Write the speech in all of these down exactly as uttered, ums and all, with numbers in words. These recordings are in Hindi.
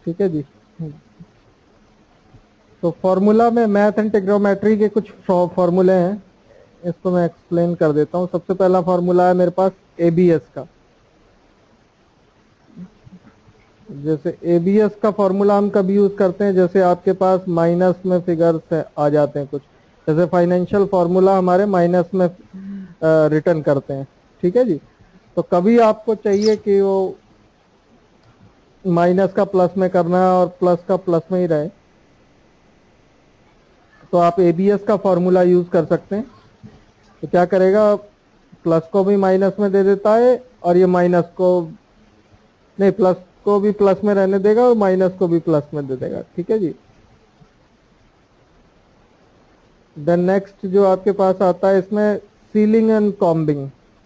ठीक है जी। तो फॉर्मूला में मैथ एंड ट्रिग्नोमेट्री के कुछ फॉर्मूले हैं, इसको मैं एक्सप्लेन कर देता हूँ। सबसे पहला फॉर्मूला है मेरे पास एबीएस का। जैसे एबीएस का फॉर्मूला हम कब यूज करते हैं, जैसे आपके पास माइनस में फिगर्स आ जाते हैं कुछ, जैसे फाइनेंशियल फॉर्मूला हमारे माइनस में रिटर्न करते हैं। ठीक है जी। तो कभी आपको चाहिए कि वो माइनस का प्लस में करना है और प्लस का प्लस में ही रहे, तो आप एबीएस का फॉर्मूला यूज कर सकते हैं। तो क्या करेगा, प्लस को भी माइनस में दे देता है और ये माइनस को नहीं, प्लस को भी प्लस में रहने देगा और माइनस को भी प्लस में दे देगा। ठीक है जी। देन नेक्स्ट जो आपके पास आता है इसमें ceiling and combing.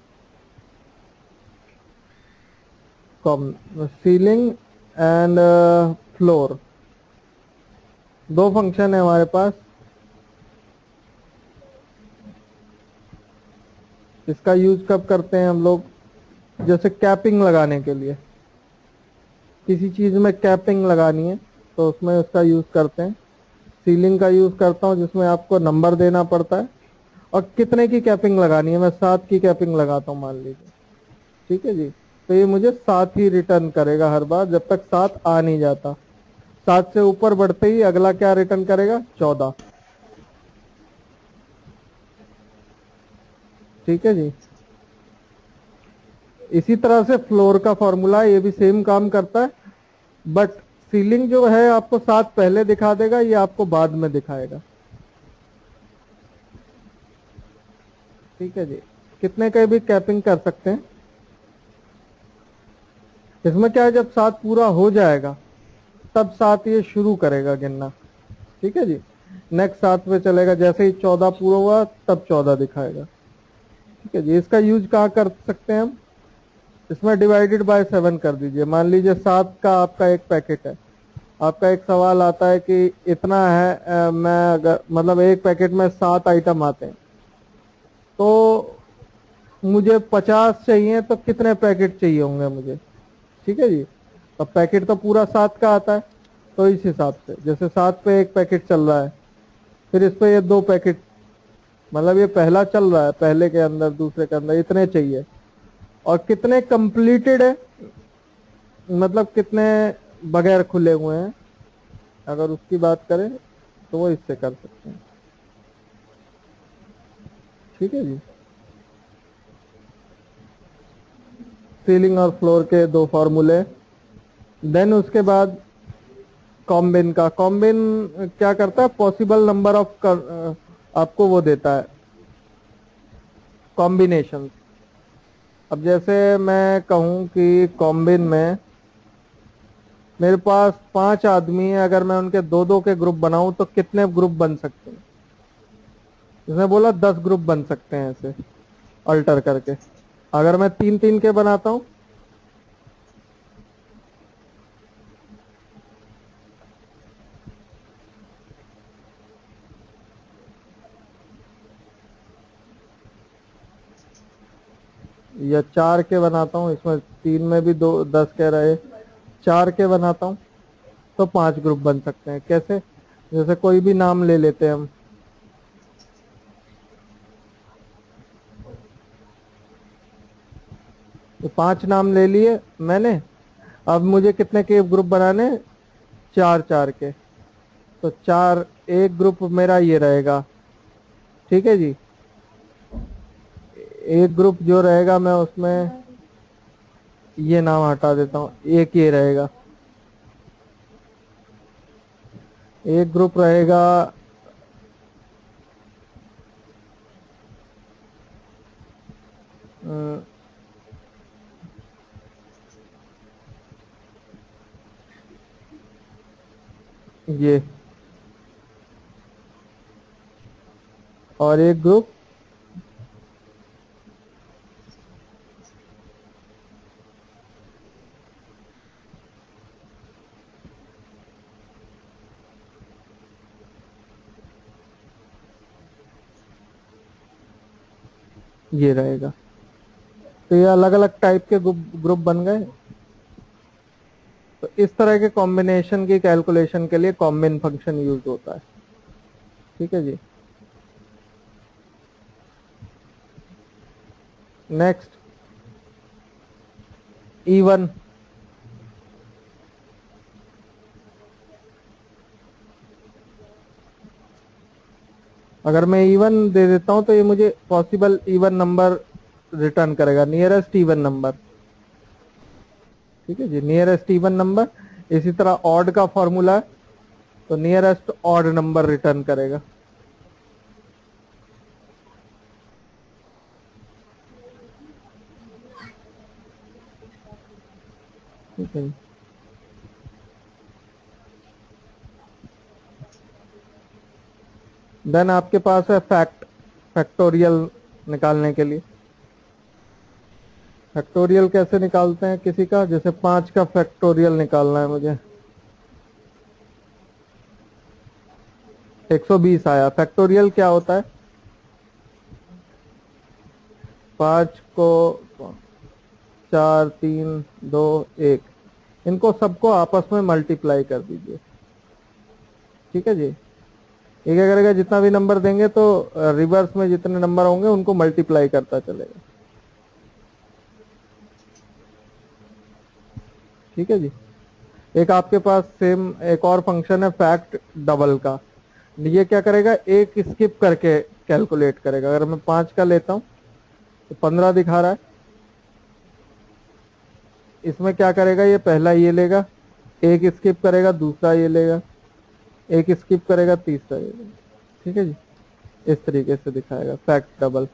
Com ceiling and floor, दो फंक्शन है हमारे पास। इसका यूज कब करते हैं हम लोग, जैसे कैपिंग लगाने के लिए, किसी चीज में कैपिंग लगानी है तो उसमें उसका यूज करते हैं। सीलिंग का यूज करता हूँ जिसमें आपको नंबर देना पड़ता है, और कितने की कैपिंग लगानी है, मैं सात की कैपिंग लगाता हूँ मान लीजिए। ठीक है जी। तो ये मुझे सात ही रिटर्न करेगा हर बार, जब तक सात आ नहीं जाता। सात से ऊपर बढ़ते ही अगला क्या रिटर्न करेगा, चौदह। ठीक है जी। इसी तरह से फ्लोर का फॉर्मूला, ये भी सेम काम करता है, बट सीलिंग जो है आपको सात पहले दिखा देगा, ये आपको बाद में दिखाएगा। ठीक है जी। कितने का भी कैपिंग कर सकते हैं। इसमें क्या है, जब सात पूरा हो जाएगा तब सात ये शुरू करेगा गिनना। ठीक है जी। नेक्स्ट सात पे चलेगा, जैसे ही चौदह पूरा हुआ तब चौदह दिखाएगा। ठीक है जी। इसका यूज कहाँ कर सकते हैं हम, इसमें डिवाइडेड बाय सेवन कर दीजिए। मान लीजिए सात का आपका एक पैकेट है, आपका एक सवाल आता है कि इतना है, आ, मैं अगर मतलब एक पैकेट में सात आइटम आते हैं तो मुझे पचास चाहिए, तो कितने पैकेट चाहिए होंगे मुझे। ठीक है जी। तो पैकेट तो पूरा सात का आता है, तो इस हिसाब से जैसे सात पे एक पैकेट चल रहा है, फिर इस पे ये दो पैकेट, मतलब ये पहला चल रहा है, पहले के अंदर दूसरे के अंदर इतने चाहिए। और कितने कंप्लीटेड है, मतलब कितने बगैर खुले हुए हैं, अगर उसकी बात करें तो वो इससे कर सकते हैं। ठीक है जी। सीलिंग और फ्लोर के दो फॉर्मूले। देन उसके बाद कॉम्बिन का। कॉम्बिन क्या करता है, पॉसिबल नंबर ऑफ आपको वो देता है, कॉम्बिनेशन। अब जैसे मैं कहूं कि कॉम्बिन में मेरे पास पांच आदमी है, अगर मैं उनके दो दो के ग्रुप बनाऊं तो कितने ग्रुप बन सकते हैं। इसने बोला दस ग्रुप बन सकते हैं ऐसे अल्टर करके। अगर मैं तीन तीन के बनाता हूं, या चार के बनाता हूं, इसमें तीन में भी दो दस के रहे, चार के बनाता हूं तो पांच ग्रुप बन सकते हैं। कैसे, जैसे कोई भी नाम ले लेते हैं हम, तो पांच नाम ले लिए मैंने। अब मुझे कितने के ग्रुप बनाने, चार चार के। तो चार, एक ग्रुप मेरा ये रहेगा। ठीक है जी। एक ग्रुप जो रहेगा मैं उसमें ये नाम हटा देता हूँ, एक ये रहेगा। एक ग्रुप रहेगा अ, ये, और एक ग्रुप ये रहेगा। तो ये अलग अलग टाइप के ग्रुप ग्रुप बन गए। तो इस तरह के कॉम्बिनेशन की कैलकुलेशन के लिए कॉम्बिन फंक्शन यूज होता है। ठीक है जी। Next even. अगर मैं इवन दे देता हूं तो ये मुझे पॉसिबल इवन नंबर रिटर्न करेगा, नियरेस्ट इवन नंबर। ठीक है जी, नियरेस्ट इवन नंबर। इसी तरह ऑड का फॉर्मूला है, तो नियरेस्ट ऑड नंबर रिटर्न करेगा। ठीक है। देन आपके पास है फैक्ट, फैक्टोरियल निकालने के लिए। फैक्टोरियल कैसे निकालते हैं किसी का, जैसे पांच का फैक्टोरियल निकालना है मुझे, एक सौ बीस आया। फैक्टोरियल क्या होता है, पांच को चार तीन दो एक, इनको सबको आपस में मल्टीप्लाई कर दीजिए। ठीक है जी, ये क्या करेगा, जितना भी नंबर देंगे तो रिवर्स में जितने नंबर होंगे उनको मल्टीप्लाई करता चलेगा। ठीक है जी। एक आपके पास सेम एक और फंक्शन है फैक्ट डबल का। ये क्या करेगा, एक स्किप करके कैलकुलेट करेगा। अगर मैं पांच का लेता हूं तो पंद्रह दिखा रहा है, इसमें क्या करेगा, ये पहला ये लेगा, एक स्किप करेगा, दूसरा ये लेगा, एक स्किप करेगा, तीसरा ये लेगा। ठीक है जी, इस तरीके से दिखाएगा फैक्ट डबल।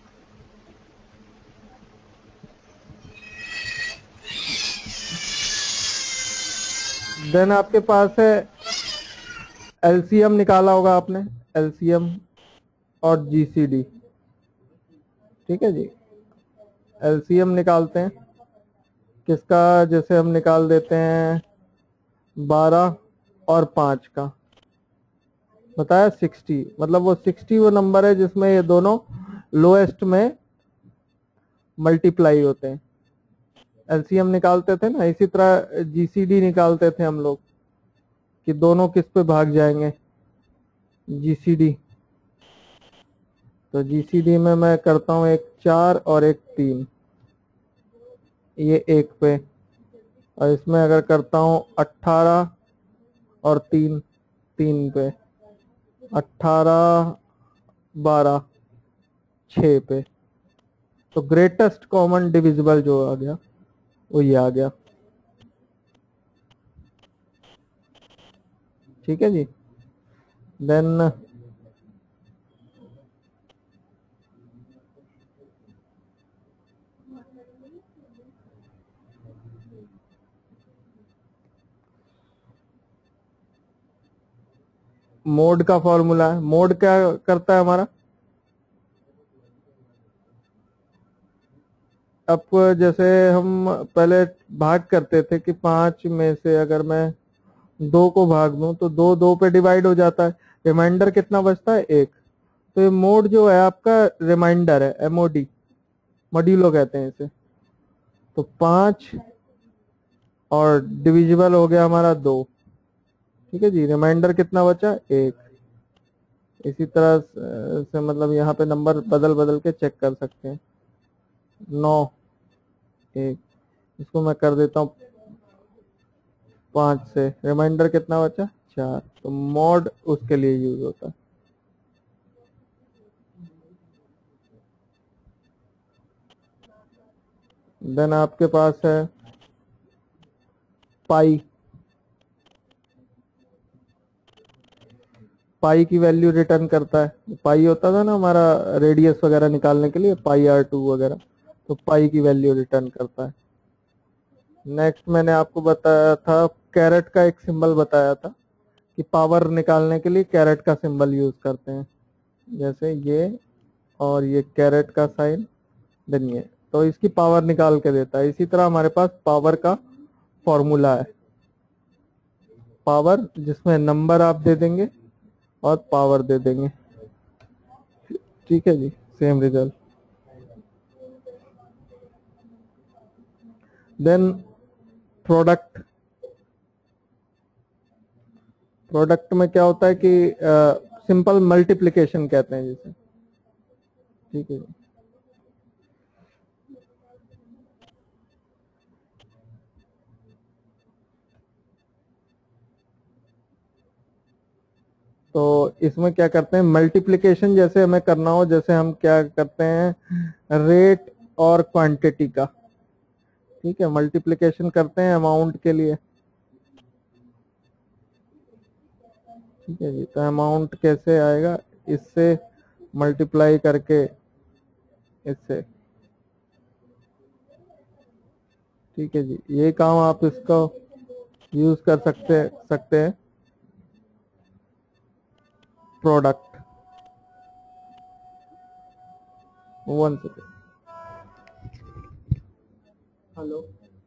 देन आपके पास है एलसीएम, निकाला होगा आपने, एलसीएम और जीसीडी। ठीक है जी, एलसीएम निकालते हैं किसका, जैसे हम निकाल देते हैं बारह और पांच का, बताया सिक्सटी। मतलब वो सिक्सटी वो नंबर है जिसमें ये दोनों लोएस्ट में मल्टीप्लाई होते हैं। एलसीएम निकालते थे ना, इसी तरह जीसीडी निकालते थे हम लोग कि दोनों किस पे भाग जाएंगे, जीसीडी। तो जीसीडी में मैं करता हूं एक चार और एक तीन, ये एक पे। और इसमें अगर करता हूं अट्ठारह और तीन, तीन पे, अट्ठारह बारह छः पे। तो ग्रेटेस्ट कॉमन डिविजिबल जो आ गया वो ये आ गया। ठीक है जी। देन मोड का फॉर्मूला है। मोड क्या करता है हमारा, अब जैसे हम पहले भाग करते थे कि पांच में से अगर मैं दो को भाग दूं तो दो दो पे डिवाइड हो जाता है, रिमाइंडर कितना बचता है, एक। तो ये मोड जो है आपका रिमाइंडर है, एमओडी, मॉड्यूलो कहते हैं इसे। तो पांच और डिविजिबल हो गया हमारा दो। ठीक है जी, रिमाइंडर कितना बचा, एक। इसी तरह से मतलब यहाँ पे नंबर बदल बदल के चेक कर सकते हैं। नौ एक, इसको मैं कर देता हूँ पांच से, रिमाइंडर कितना बचा, चार। तो मॉड उसके लिए यूज होता है। देन आपके पास है पाई। पाई की वैल्यू रिटर्न करता है। पाई होता था ना हमारा रेडियस वगैरह निकालने के लिए, पाई आर टू वगैरह, तो पाई की वैल्यू रिटर्न करता है। नेक्स्ट मैंने आपको बताया था, कैरेट का एक सिंबल बताया था कि पावर निकालने के लिए कैरेट का सिंबल यूज करते हैं, जैसे ये और ये कैरेट का साइन, देन ये, तो इसकी पावर निकाल के देता है। इसी तरह हमारे पास पावर का फॉर्मूला है, पावर जिसमें नंबर आप दे देंगे और पावर दे देंगे। ठीक है जी, same result. Then product, product में क्या होता है कि सिंपल मल्टीप्लिकेशन कहते हैं जिसे, ठीक है जी। तो इसमें क्या करते हैं, मल्टीप्लिकेशन जैसे हमें करना हो, जैसे हम क्या करते हैं रेट और क्वांटिटी का, ठीक है, मल्टीप्लिकेशन करते हैं अमाउंट के लिए, ठीक है जी। तो अमाउंट कैसे आएगा, इससे मल्टीप्लाई करके इससे, ठीक है जी। ये काम आप इसको यूज कर सकते सकते हैं प्रोडक्ट। One second, hello.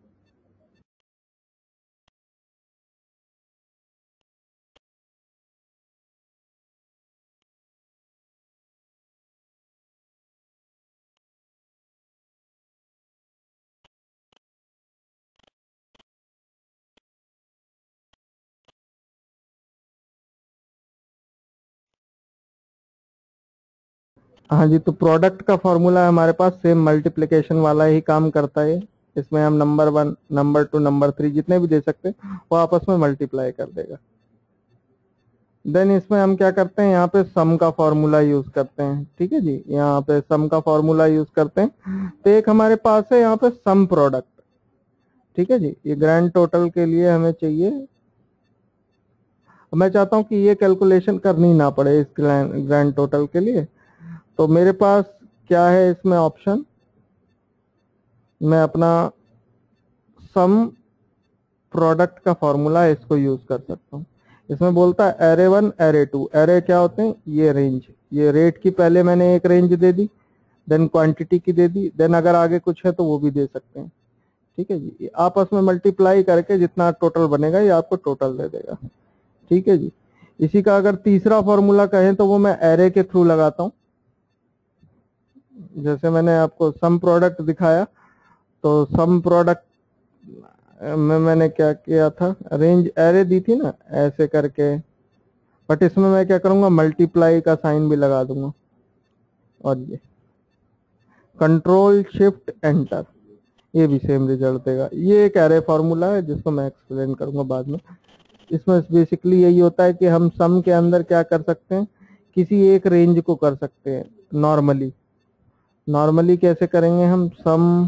हाँ जी, तो प्रोडक्ट का फॉर्मूला हमारे पास सेम मल्टीप्लिकेशन वाला ही काम करता है। इसमें हम number one, number two, number three जितने भी दे सकते हैं वो आपस में मल्टीप्लाई कर देगा। देन इसमें हम क्या करते हैं, यहाँ पे सम का फॉर्मूला यूज करते हैं, ठीक है जी। यहाँ पे सम का फॉर्मूला यूज करते हैं। तो एक हमारे पास है यहाँ पे सम प्रोडक्ट, ठीक है जी। ये ग्रैंड टोटल के लिए हमें चाहिए, मैं चाहता हूँ कि ये कैलकुलेशन करनी ना पड़े इस ग्रैंड टोटल के लिए। तो मेरे पास क्या है इसमें ऑप्शन, मैं अपना सम प्रोडक्ट का फॉर्मूला इसको यूज कर सकता हूँ। इसमें बोलता है array one, array two. Array क्या होते हैं, ये रेंज, ये रेट की पहले मैंने एक रेंज दे दी, देन क्वांटिटी की दे दी, देन अगर आगे कुछ है तो वो भी दे सकते हैं, ठीक है जी। आपस में मल्टीप्लाई करके जितना टोटल बनेगा ये आपको टोटल दे देगा, ठीक है जी। इसी का अगर तीसरा फॉर्मूला कहें तो वो मैं एरे के थ्रू लगाता हूँ। जैसे मैंने आपको सम प्रोडक्ट दिखाया, तो सम प्रोडक्ट में मैंने क्या किया था, रेंज एरे दी थी ना ऐसे करके, बट इसमें मैं क्या करूंगा, मल्टीप्लाई का साइन भी लगा दूंगा, और ये कंट्रोल शिफ्ट एंटर, ये भी सेम रिजल्ट देगा। ये एक एरे फॉर्मूला है जिसको मैं एक्सप्लेन करूंगा बाद में। इसमें बेसिकली यही होता है कि हम सम के अंदर क्या कर सकते हैं, किसी एक रेंज को कर सकते हैं नॉर्मली। नॉर्मली कैसे करेंगे हम, सम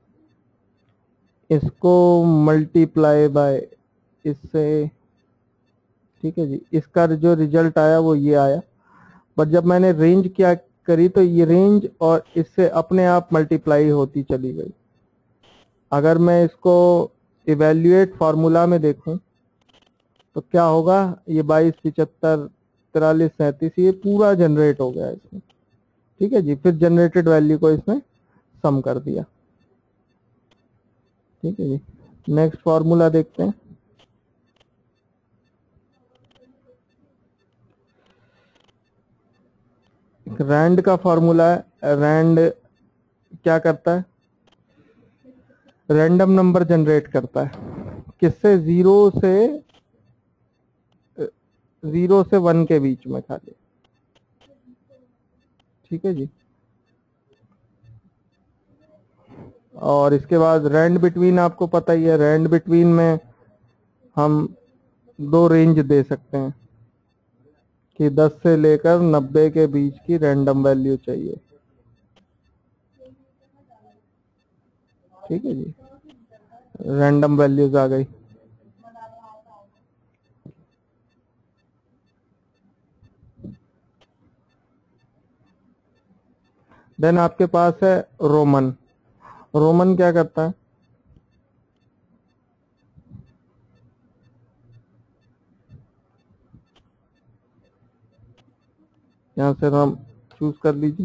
इसको मल्टीप्लाई बाय इससे, ठीक है जी। इसका जो रिजल्ट आया वो ये आया, बट जब मैंने रेंज क्या करी तो ये रेंज और इससे अपने आप मल्टीप्लाई होती चली गई। अगर मैं इसको इवेल्युएट फार्मूला में देखूं तो क्या होगा, ये बाईस, पिचहत्तर, तिरालीस, सैंतीस, ये पूरा जनरेट हो गया इसमें, ठीक है जी। फिर जनरेटेड वैल्यू को इसमें सम कर दिया, ठीक है जी। नेक्स्ट फार्मूला देखते हैं। रैंड का फॉर्मूला है। रैंड क्या करता है, रैंडम नंबर जनरेट करता है, किससे, जीरो से जीरो से वन के बीच में खाली, ठीक है जी। और इसके बाद रैंड बिटवीन, आपको पता ही है, रैंड बिटवीन में हम दो रेंज दे सकते हैं कि दस से लेकर नब्बे के बीच की रैंडम वैल्यू चाहिए, ठीक है जी। रैंडम वैल्यूज आ गई। देन आपके पास है रोमन। रोमन क्या करता है, यहां से हम चूज कर लीजिए,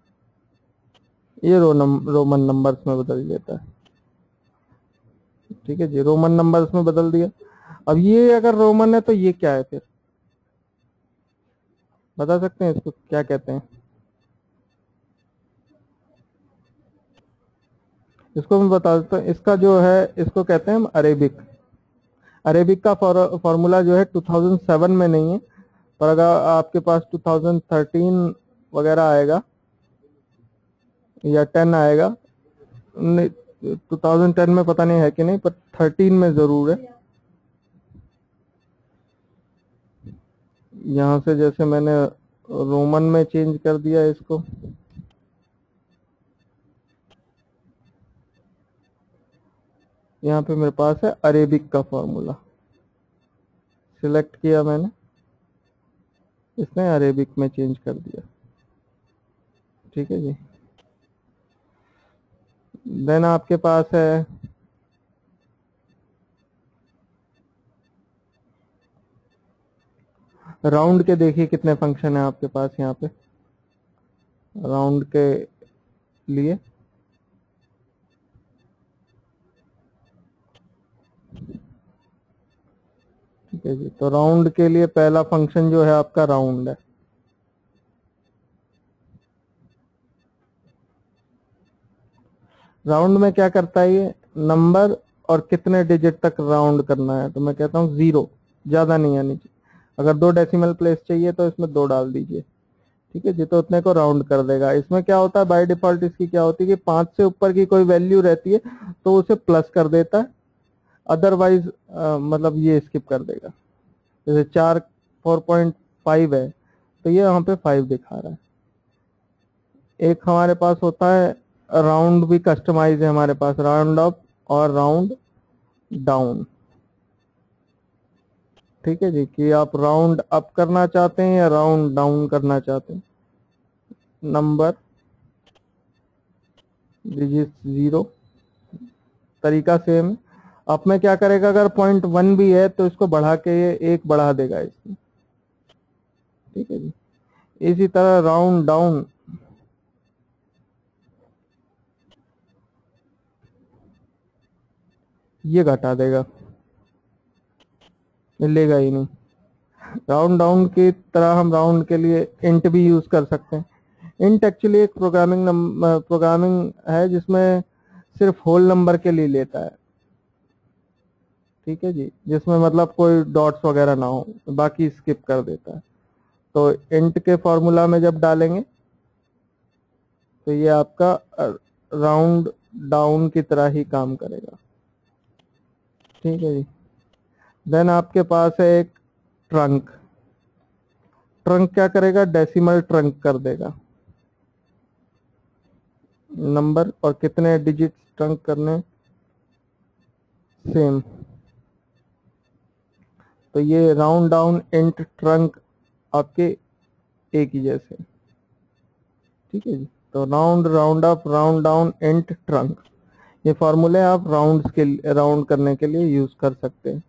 ये रो नम, रोमन नंबर्स में बदल देता है, ठीक है जी। रोमन नंबर्स में बदल दिया। अब ये अगर रोमन है तो ये क्या है, फिर बता सकते हैं इसको क्या कहते हैं? इसको मैं बता देता हूँ, इसका जो है इसको कहते हैं हम अरेबिक। अरेबिक का फॉर्मूला जो है टू थाउज़ेंड सेवन में नहीं है, पर अगर आपके पास टू थाउज़ेंड थर्टीन वगैरह आएगा या टेन आएगा, टू थाउज़ेंड टेन में पता नहीं है कि नहीं, पर थर्टीन में जरूर है। यहाँ से जैसे मैंने रोमन में चेंज कर दिया इसको, यहाँ पे मेरे पास है अरेबिक का फॉर्मूला, सिलेक्ट किया मैंने, इसने अरेबिक में चेंज कर दिया। ठीक है जी। देन आपके पास है राउंड के, देखिए कितने फंक्शन है आपके पास यहाँ पे राउंड के लिए। ठीक है जी, तो राउंड के लिए पहला फंक्शन जो है आपका राउंड है। राउंड में क्या करता है ये, नंबर और कितने डिजिट तक राउंड करना है, तो मैं कहता हूँ जीरो, ज्यादा नहीं आनी चाहिए। अगर दो डेसिमल प्लेस चाहिए तो इसमें दो डाल दीजिए। ठीक है जी, तो उतने को राउंड कर देगा। इसमें क्या होता है, बाय डिफॉल्ट इसकी क्या होती है कि पांच से ऊपर की कोई वैल्यू रहती है तो उसे प्लस कर देता है, अदरवाइज मतलब ये स्किप कर देगा। जैसे चार फोर पॉइंट फाइव है तो ये यहाँ पे फाइव दिखा रहा है। एक हमारे पास होता है राउंड भी कस्टमाइज है हमारे पास, राउंड अप और राउंड डाउन। ठीक है जी, कि आप राउंड अप करना चाहते हैं या राउंड डाउन करना चाहते हैं। नंबर डिजिट जीरो, तरीका सेम है। अब में क्या करेगा, अगर पॉइंट वन भी है तो इसको बढ़ा के ये एक बढ़ा देगा इसमें। ठीक है जी, इसी तरह राउंड डाउन, ये घटा देगा, लेगा ही नहीं। राउंड डाउन की तरह हम राउंड के लिए इंट भी यूज कर सकते हैं। इंट एक्चुअली एक प्रोग्रामिंग प्रोग्रामिंग है जिसमें सिर्फ होल नंबर के लिए लेता है। ठीक है जी, जिसमें मतलब कोई डॉट्स वगैरह ना हो, बाकी स्किप कर देता है। तो इंट के फॉर्मूला में जब डालेंगे तो ये आपका राउंड डाउन की तरह ही काम करेगा। ठीक है जी। देन आपके पास है एक ट्रंक। ट्रंक क्या करेगा, डेसिमल ट्रंक कर देगा। नंबर और कितने डिजिट ट्रंक करने, सेम। तो ये राउंड डाउन इंट ट्रंक आपके एक ही जैसे। ठीक है जी, तो round round up round down int trunc, ये फॉर्मूले आप राउंड्स के राउंड करने के लिए यूज कर सकते हैं।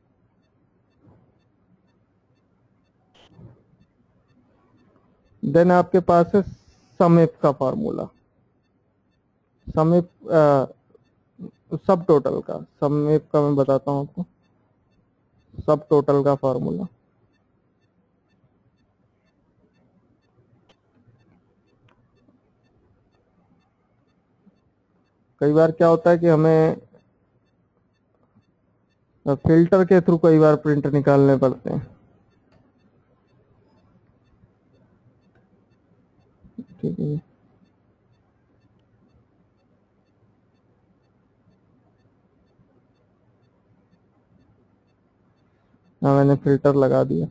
देन आपके पास है सम इफ का फॉर्मूला। सम इफ सब टोटल का, सम इफ का मैं बताता हूं आपको, सब टोटल का फॉर्मूला। कई बार क्या होता है कि हमें फिल्टर के थ्रू कई बार प्रिंट निकालने पड़ते हैं। ठीक है, हाँ मैंने फिल्टर लगा दिया।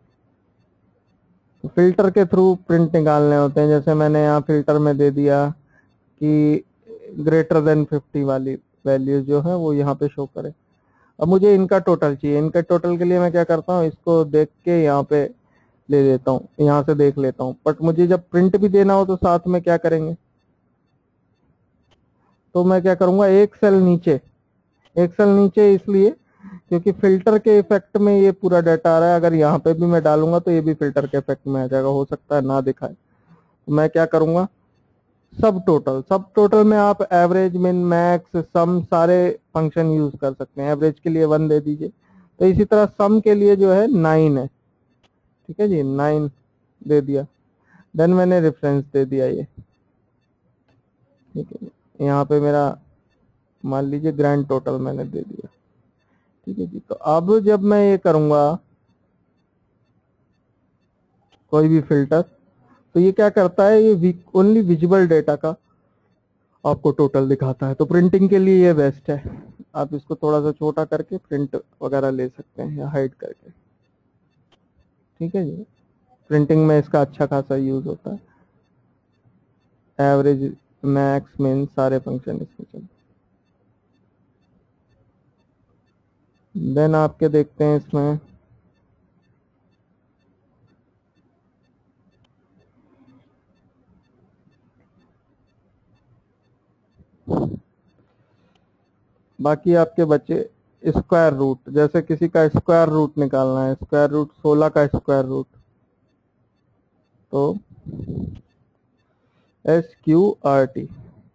तो फिल्टर के थ्रू प्रिंट निकालने होते हैं। जैसे मैंने यहाँ फिल्टर में दे दिया कि ग्रेटर देन फिफ्टी वाली वैल्यू जो है वो यहाँ पे शो करे। अब मुझे इनका टोटल चाहिए। इनका टोटल के लिए मैं क्या करता हूँ, इसको देख के यहाँ पे ले लेता हूँ, यहाँ से देख लेता हूँ। बट मुझे जब प्रिंट भी देना हो तो साथ में क्या करेंगे, तो मैं क्या करूंगा, एक सेल नीचे, एक सेल नीचे इसलिए क्योंकि फिल्टर के इफेक्ट में ये पूरा डाटा आ रहा है। अगर यहाँ पे भी मैं डालूंगा तो ये भी फिल्टर के इफेक्ट में आ जाएगा, हो सकता है ना दिखाए। तो मैं क्या करूंगा, सब टोटल, सब टोटल में आप एवरेज, मिन, मैक्स, सम सारे फंक्शन यूज कर सकते हैं। एवरेज के लिए वन दे दीजिए। तो इसी तरह सम के लिए जो है नाइन है। ठीक है जी, नाइन दे दिया। देन मैंने रेफरेंस दे दिया ये। ठीक है, यहाँ पे मेरा मान लीजिए ग्रैंड टोटल मैंने दे दिया। ठीक है जी। तो अब जब मैं ये करूंगा कोई भी फिल्टर, तो ये क्या करता है, ये ओनली विजिबल डेटा का आपको टोटल दिखाता है। तो प्रिंटिंग के लिए ये बेस्ट है। आप इसको थोड़ा सा छोटा करके प्रिंट वगैरह ले सकते हैं या हाइड करके। ठीक है जी, प्रिंटिंग में इसका अच्छा खासा यूज होता है। एवरेज, मैक्स, मिन सारे फंक्शन इसमें चलते हैं। देन आपके देखते हैं इसमें बाकी आपके बच्चे स्क्वायर रूट, जैसे किसी का स्क्वायर रूट निकालना है, स्क्वायर रूट सोलह का स्क्वायर रूट, तो S Q R T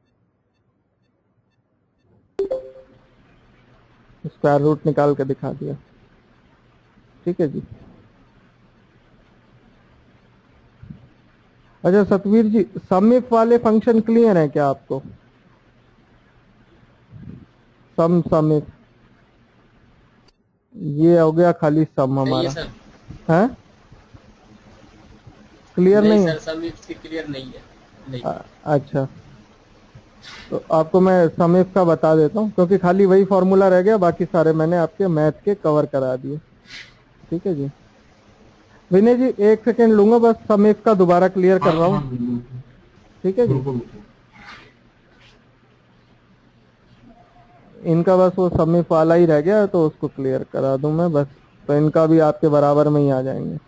square root निकाल के दिखा दिया। ठीक है जी। अच्छा सतवीर जी, समिफ वाले फंक्शन क्लियर है क्या आपको? सम समिफ, ये हो गया खाली सम हमारा है, क्लियर नहीं, नहीं है सर, समिफ क्लियर नहीं है, नहीं। आ, अच्छा, तो आपको मैं समिफ का बता देता हूँ, क्योंकि खाली वही फॉर्मूला रह गया, बाकी सारे मैंने आपके मैथ के कवर करा दिए। ठीक है जी। विनय जी एक सेकेंड लूंगा, बस समिफ का दोबारा क्लियर कर रहा हूँ। ठीक है जी, इनका बस वो समिफ वाला ही रह गया, तो उसको क्लियर करा दूं मैं बस, तो इनका भी आपके बराबर में ही आ जाएंगे।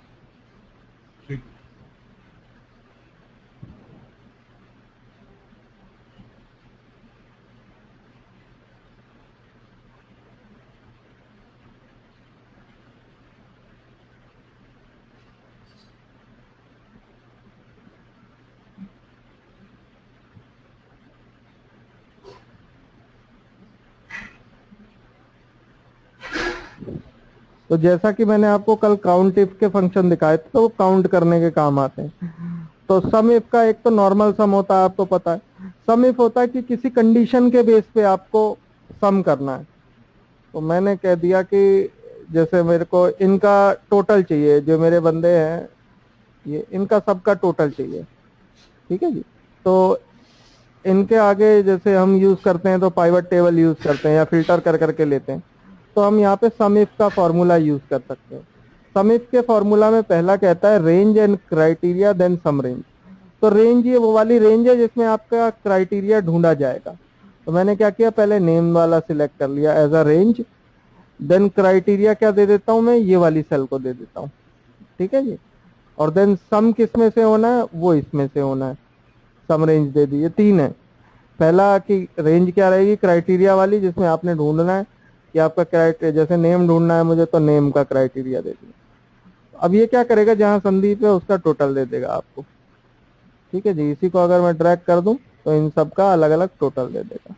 तो जैसा कि मैंने आपको कल काउंट इफ के फंक्शन दिखाए थे, तो वो काउंट करने के काम आते हैं। तो सम इफ का एक तो नॉर्मल सम होता है, आपको पता है। सम इफ होता है कि किसी कंडीशन के बेस पे आपको सम करना है। तो मैंने कह दिया कि जैसे मेरे को इनका टोटल चाहिए, जो मेरे बंदे हैं ये, इनका सबका टोटल चाहिए। ठीक है जी। तो इनके आगे जैसे हम यूज करते हैं तो पाइवट टेबल यूज करते हैं या फिल्टर कर करके लेते हैं, तो हम यहाँ पे सम इफ का फॉर्मूला यूज कर सकते हैं। सम इफ के फॉर्मूला में पहला कहता है range and criteria then sum range. तो रेंज ये वो वाली रेंज है जिसमें आपका क्राइटेरिया ढूंढा जाएगा। तो मैंने क्या किया, पहले नेम वाला सिलेक्ट कर लिया as a range, then criteria क्या दे देता हूं मैं, ये वाली सेल को दे देता हूँ। ठीक है जी। और देन सम किस में से होना है, वो इसमें से होना है, सम रेंज दे दी। ये तीन है। पहला कि रेंज क्या रहेगी, क्राइटेरिया वाली जिसमें आपने ढूंढना है कि आपका क्राइटेरिया, जैसे नेम ढूंढना है मुझे तो नेम का क्राइटेरिया दे दिया। अब ये क्या करेगा, जहां संदीप है उसका टोटल दे देगा आपको। ठीक है जी। इसी को अगर मैं ड्रैग कर दूं तो इन सब का अलग अलग टोटल दे देगा।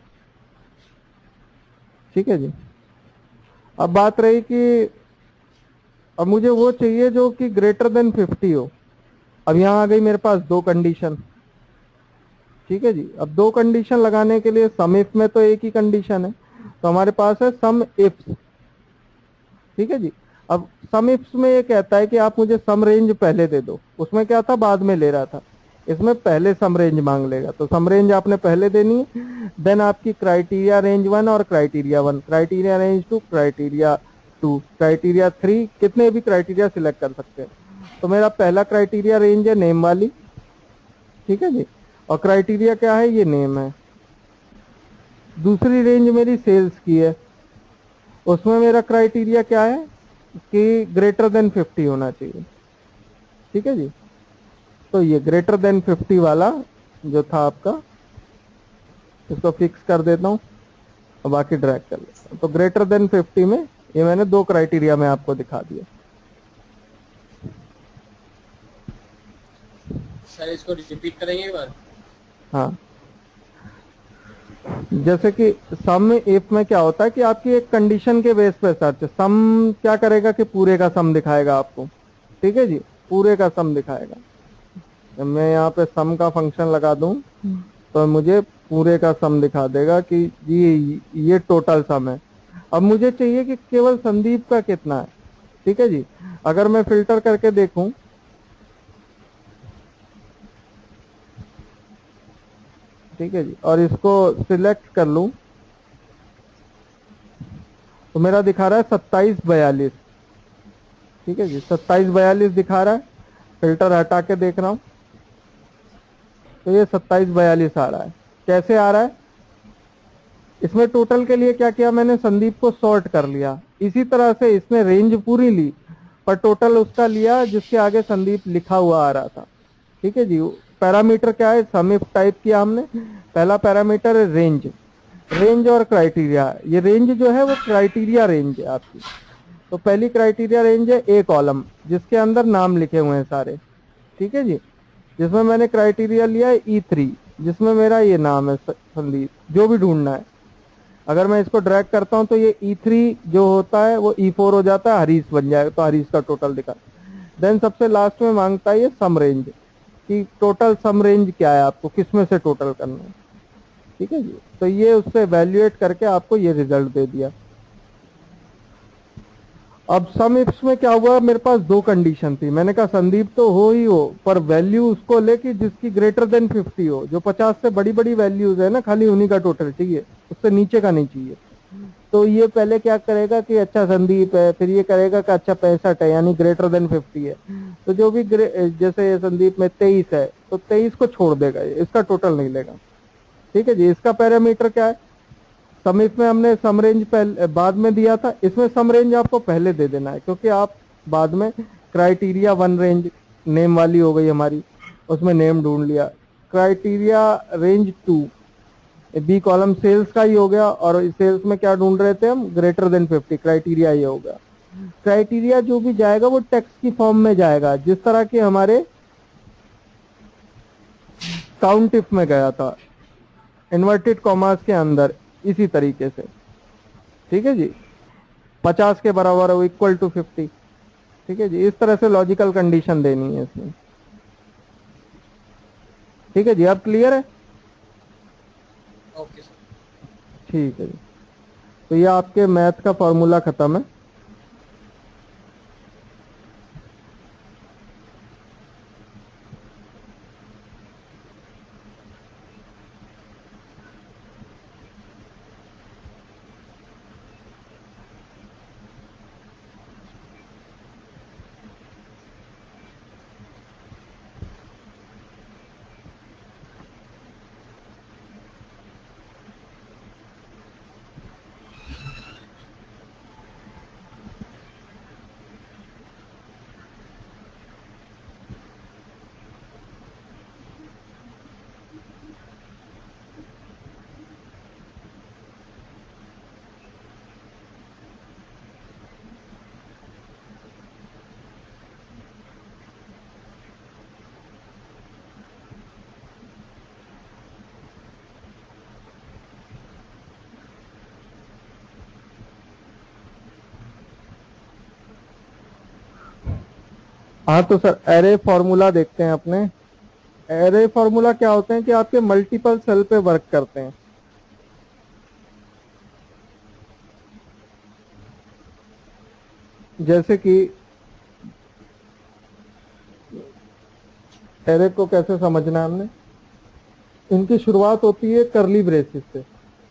ठीक है जी। अब बात रही कि अब मुझे वो चाहिए जो कि ग्रेटर देन फिफ्टी हो। अब यहां आ गई मेरे पास दो कंडीशन। ठीक है जी। अब दो कंडीशन लगाने के लिए सम इफ में तो एक ही कंडीशन है, तो हमारे पास है सम इफ्स। ठीक है जी। अब सम इफ्स में ये कहता है कि आप मुझे सम रेंज पहले दे दो। उसमें क्या था, बाद में ले रहा था, इसमें पहले सम रेंज मांग लेगा। तो सम रेंज आपने पहले देनी है, देन आपकी क्राइटेरिया रेंज वन और criteria one, criteria range two, criteria two, criteria three, कितने भी क्राइटेरिया सिलेक्ट कर सकते हैं। तो मेरा पहला क्राइटेरिया रेंज है नेम वाली। ठीक है जी। और क्राइटेरिया क्या है, ये नेम है। दूसरी रेंज मेरी सेल्स की है, उसमें मेरा क्राइटेरिया क्या है कि ग्रेटर देन फिफ्टी होना चाहिए। ठीक है जी। तो ये ग्रेटर देन फिफ्टी वाला जो था आपका, इसको फिक्स कर देता हूं और बाकी ड्रैग कर लेता हूं। तो ग्रेटर देन फिफ्टी में ये मैंने दो क्राइटेरिया में आपको दिखा दिया। सर इसको रिपीट करेंगे एक बार? हाँ, जैसे कि सम इफ में क्या होता है कि आपकी एक कंडीशन के बेस पे सर्च, सम क्या करेगा कि पूरे का सम दिखाएगा आपको। ठीक है जी, पूरे का सम दिखाएगा। जब मैं यहाँ पे सम का फंक्शन लगा दूं तो मुझे पूरे का सम दिखा देगा कि ये ये टोटल सम है। अब मुझे चाहिए कि केवल संदीप का कितना है। ठीक है जी, अगर मैं फिल्टर करके देखूं, ठीक है जी, और इसको सिलेक्ट कर लूं तो मेरा दिखा रहा है सत्ताईस बयालीस। ठीक है जी, सत्ताईस बयालीस दिखा रहा है। फिल्टर हटा के देख रहा हूं तो ये सत्ताईस बयालीस आ रहा है। कैसे आ रहा है? इसमें टोटल के लिए क्या किया मैंने, संदीप को सॉर्ट कर लिया। इसी तरह से इसने रेंज पूरी ली पर टोटल उसका लिया जिसके आगे संदीप लिखा हुआ आ रहा था। ठीक है जी, पैरामीटर क्या है, सम इफ टाइप किया हमने। पहला पैरामीटर है रेंज, रेंज और क्राइटेरिया। ये रेंज जो है वो क्राइटेरिया रेंज है आपकी। तो पहली क्राइटेरिया रेंज है ए कॉलम जिसके अंदर नाम लिखे हुए हैं सारे। ठीक है जी, जिसमें मैंने क्राइटेरिया लिया है ई थ्री जिसमें मेरा ये नाम है संदीप, जो भी ढूंढना है। अगर मैं इसको ड्रैग करता हूं तो ये ई थ्री जो होता है वो ई फोर हो जाता है, हरीश बन जाएगा, तो हरीश का टोटल दिखा। देन सबसे लास्ट में मांगता है ये सम रेंज, कि टोटल सम रेंज क्या है, आपको किसमें से टोटल करना है। ठीक है जी, तो ये उससे एवेल्युएट करके आपको ये रिजल्ट दे दिया। अब सम इफ्स में क्या हुआ, मेरे पास दो कंडीशन थी। मैंने कहा संदीप तो हो ही हो पर वैल्यू उसको ले कि जिसकी ग्रेटर देन फिफ्टी हो। जो पचास से बड़ी बड़ी वैल्यूज है ना, खाली उन्हीं का टोटल चाहिए, उससे नीचे का नहीं चाहिए। तो ये पहले क्या करेगा कि अच्छा संदीप है, फिर ये करेगा कि अच्छा पैंसठ है यानी ग्रेटर देन फिफ्टी है। तो जो भी जैसे संदीप में तेईस है तो तेईस को छोड़ देगा, इसका टोटल नहीं लेगा। ठीक है जी, इसका पैरामीटर क्या है, सम इफ में हमने सम रेंज पहले बाद में दिया था, इसमें सम रेंज आपको पहले दे देना है क्योंकि आप बाद में क्राइटेरिया वन रेंज नेम वाली हो गई हमारी, उसमें नेम ढूंढ लिया। Criteria range two B column cells का ही हो गया, और सेल्स में क्या ढूंढ रहे थे हम, ग्रेटर देन फिफ्टी, क्राइटेरिया ये हो गया। क्राइटेरिया जो भी जाएगा वो टेक्स्ट की फॉर्म में जाएगा, जिस तरह के हमारे काउंट इफ में गया था इन्वर्टेड कॉमास के अंदर, इसी तरीके से। ठीक है जी, पचास के बराबर हो इक्वल टू फिफ्टी। ठीक है जी, इस तरह से लॉजिकल कंडीशन देनी है इसमें। ठीक है जी, अब क्लियर है? Okay sir. ठीक है जी, तो ये आपके मैथ का फॉर्मूला खत्म है। हाँ तो सर एरे फॉर्मूला देखते हैं अपने। एरे फॉर्मूला क्या होते हैं कि आपके मल्टीपल सेल पे वर्क करते हैं। जैसे कि एरे को कैसे समझना है हमने, इनकी शुरुआत होती है करली ब्रेसेस से।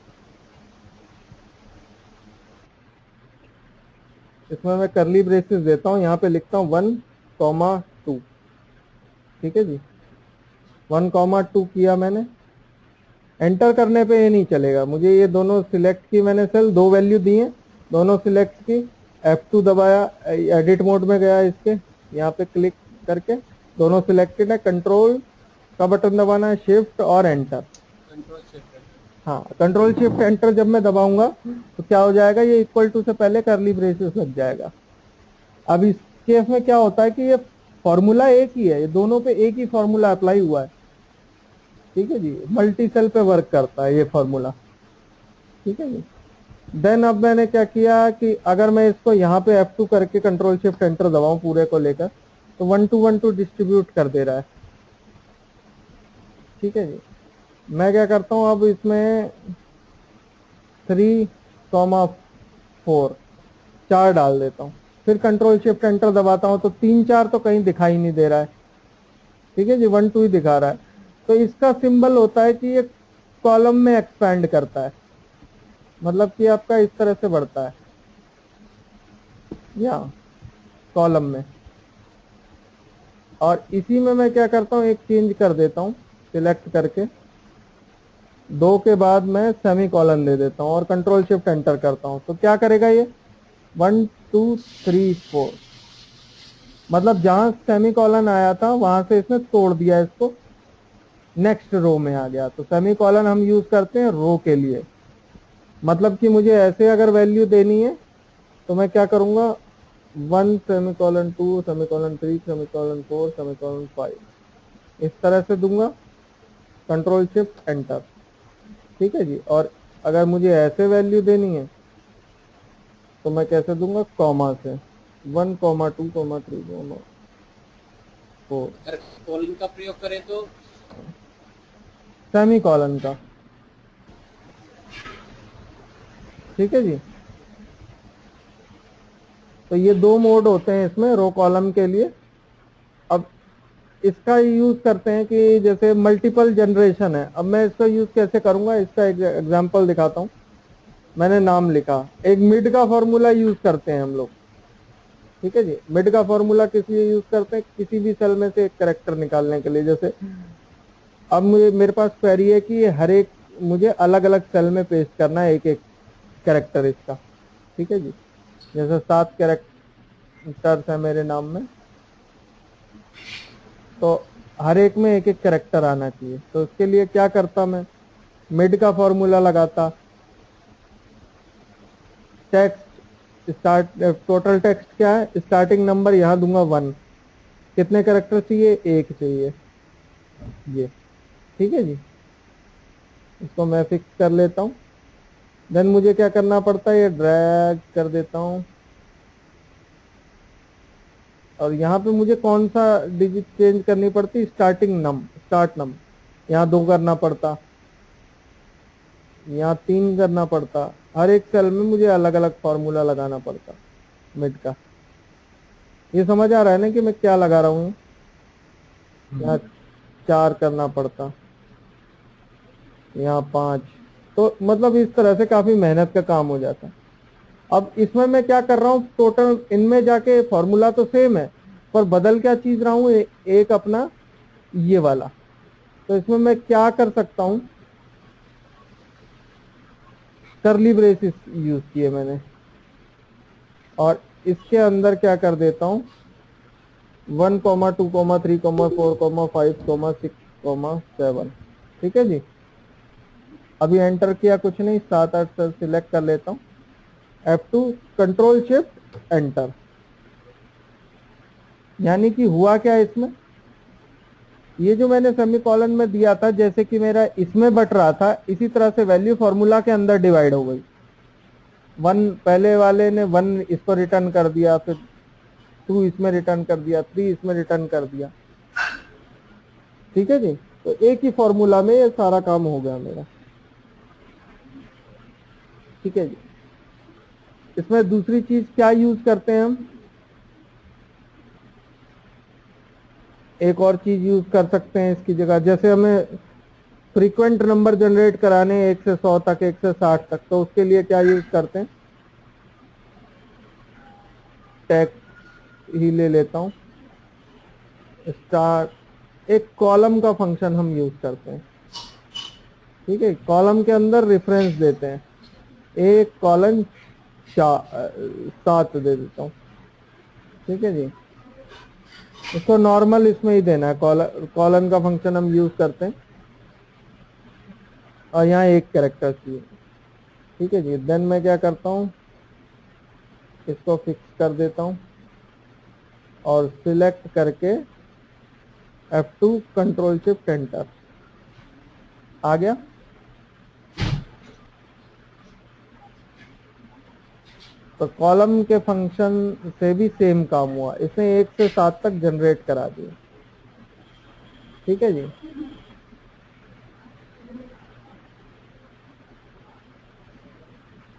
इसमें मैं करली ब्रेसेस देता हूं, यहां पे लिखता हूं वन कॉमा टू। ठीक है जी, वन कॉमा टू किया मैंने। एंटर करने पे ये नहीं चलेगा, मुझे ये दोनों सिलेक्ट की मैंने सेल, दो वैल्यू दी है, दोनों सिलेक्ट की, एफ टू दबाया, एडिट मोड में गया इसके, यहाँ पे क्लिक करके दोनों सिलेक्टेड है। कंट्रोल का बटन दबाना है, शिफ्ट और एंटर। कंट्रोल शिफ्ट हाँ, कंट्रोल शिफ्ट एंटर जब मैं दबाऊंगा तो क्या हो जाएगा, ये इक्वल टू से पहले करली ब्रेसेस लग जाएगा। अब इस केस में क्या होता है कि ये फॉर्मूला एक ही है, ये दोनों पे एक ही फॉर्मूला अप्लाई हुआ है। ठीक है जी, मल्टी सेल पे वर्क करता है ये फॉर्मूला। ठीक है जी, देन अब मैंने क्या किया कि अगर मैं इसको यहाँ पे एफ टू करके कंट्रोल शिफ्ट एंटर दबाऊं पूरे को लेकर, तो one two one two distribute कर दे रहा है। ठीक है जी, मैं क्या करता हूँ अब इसमें थ्री कॉमा फोर, चार डाल देता हूँ। फिर कंट्रोल शिफ्ट एंटर दबाता हूँ तो तीन चार तो कहीं दिखाई नहीं दे रहा है, ठीक है जी, वन टू ही दिखा रहा है। तो इसका सिंबल होता है कि ये कॉलम में एक्सपैंड करता है, मतलब कि आपका इस तरह से बढ़ता है या कॉलम में। और इसी में मैं क्या करता हूँ, एक चेंज कर देता हूँ, सिलेक्ट करके दो के बाद मैं सेमी कॉलन दे देता हूँ और कंट्रोल शिफ्ट एंटर करता हूँ। तो क्या करेगा ये, वन टू थ्री फोर, मतलब जहां सेमी कॉलन आया था वहां से इसने तोड़ दिया, इसको नेक्स्ट रो में आ गया। तो सेमी कॉलन हम यूज करते हैं रो के लिए, मतलब कि मुझे ऐसे अगर वैल्यू देनी है तो मैं क्या करूंगा, one semicolon two semicolon three semicolon four semicolon five, इस तरह से दूंगा, कंट्रोल शिफ्ट एंटर, ठीक है जी। और अगर मुझे ऐसे वैल्यू देनी है तो मैं कैसे दूंगा, कॉमा से, one comma two comma three comma four, अगर कॉलन का प्रयोग करें तो सेमी कॉलन का, ठीक है जी। तो ये दो मोड होते हैं इसमें रो कॉलम के लिए। अब इसका यूज करते हैं कि जैसे मल्टीपल जनरेशन है, अब मैं इसका यूज कैसे करूंगा, इसका एक एग्जांपल दिखाता हूं। मैंने नाम लिखा, एक मिड का फॉर्मूला यूज करते हैं हम लोग, ठीक है जी। मिड का फॉर्मूला किस लिए यूज करते हैं, किसी भी सेल में से एक कैरेक्टर निकालने के लिए। जैसे अब मुझे मेरे पास क्वेरी है कि हर एक मुझे अलग अलग सेल में पेस्ट करना है एक एक कैरेक्टर इसका, ठीक है जी। जैसे सात कैरेक्टर्स है मेरे नाम में, तो हर एक में एक एक कैरेक्टर आना चाहिए। तो उसके लिए क्या करता, मैं मिड का फॉर्मूला लगाता, टेक्स्ट स्टार्ट, टोटल टेक्स्ट क्या है, स्टार्टिंग नंबर यहां दूंगा वन, कितने कैरेक्टर चाहिए, एक चाहिए ये, ठीक है जी। इसको मैं फिक्स कर लेता हूं। देन मुझे क्या करना पड़ता है, ये ड्रैग कर देता हूं और यहाँ पे मुझे कौन सा डिजिट चेंज करनी पड़ती, स्टार्टिंग नम स्टार्ट नम, यहाँ दो करना पड़ता, यहाँ तीन करना पड़ता। हर एक सेल में मुझे अलग अलग फॉर्मूला लगाना पड़ता मिड का। ये समझ आ रहा है ना कि मैं क्या लगा रहा हूँ, यहाँ चार करना पड़ता, यहाँ पांच, तो मतलब इस तरह से काफी मेहनत का काम हो जाता। अब इसमें मैं क्या कर रहा हूँ, टोटल इनमें जाके फॉर्मूला तो सेम है पर बदल क्या चीज रहा हूँ, ए, एक अपना ये वाला। तो इसमें मैं क्या कर सकता हूँ, करली ब्रेसेस यूज किए मैंने और इसके अंदर क्या कर देता हूँ, one comma two comma three comma four comma five comma six comma seven, ठीक है जी। अभी एंटर किया, कुछ नहीं, सात आठ सेल सिलेक्ट कर लेता हूँ, F two, control shift enter. यानी कि हुआ क्या इसमें, ये जो मैंने सेमी कॉलन में दिया था, जैसे कि मेरा इसमें बट रहा था, इसी तरह से वैल्यू फॉर्मूला के अंदर डिवाइड हो गई। वन पहले वाले ने वन इसको रिटर्न कर दिया, फिर टू इसमें रिटर्न कर दिया, थ्री इसमें रिटर्न कर दिया, ठीक है जी। तो एक ही फॉर्मूला में ये सारा काम हो गया मेरा, ठीक है जी। इसमें दूसरी चीज क्या यूज करते हैं हम, एक और चीज यूज कर सकते हैं इसकी जगह। जैसे हमें फ्रीक्वेंट नंबर जनरेट कराने एक से सौ तक, एक से साठ तक, तो उसके लिए क्या यूज करते हैं, टेक्स्ट ही ले लेता हूं, स्टार, एक कॉलम का फंक्शन हम यूज करते हैं, ठीक है। कॉलम के अंदर रेफरेंस देते हैं, एक कॉलन सात दे देता हूं, ठीक है जी। इसको नॉर्मल इसमें ही देना है, कॉलन का फंक्शन हम यूज करते हैं और यहाँ एक कैरेक्टर चाहिए, ठीक है जी। देन मैं क्या करता हूँ, इसको फिक्स कर देता हूँ और सिलेक्ट करके F two, control shift enter, आ गया। तो कॉलम के फंक्शन से भी सेम काम हुआ, इसने एक से सात तक जनरेट करा दिया, ठीक है जी।